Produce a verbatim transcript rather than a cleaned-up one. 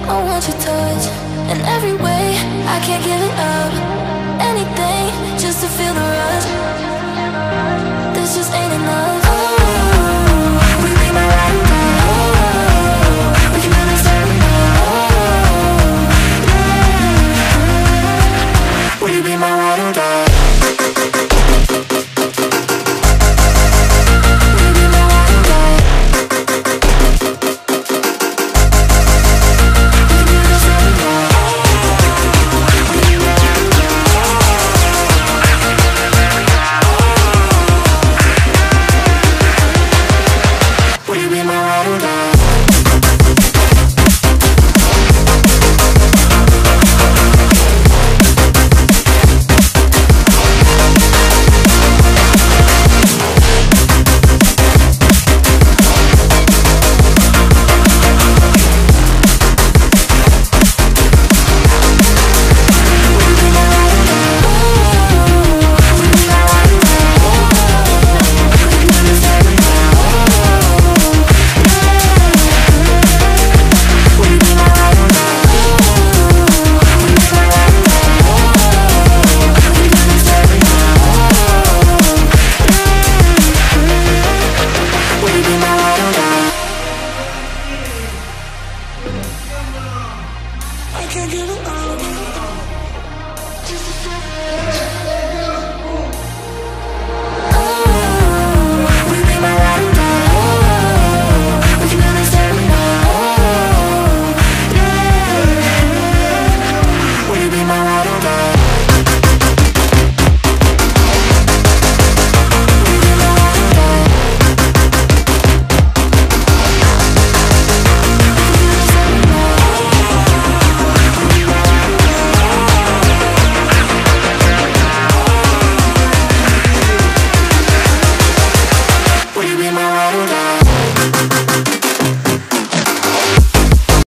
I want your touch in every way. I can't give it up. Anything just to feel the rush. This just ain't enough. Oh, will you be my ride or die? Oh, we can build this everything. Oh, will you be my ride or die? I can't give it up.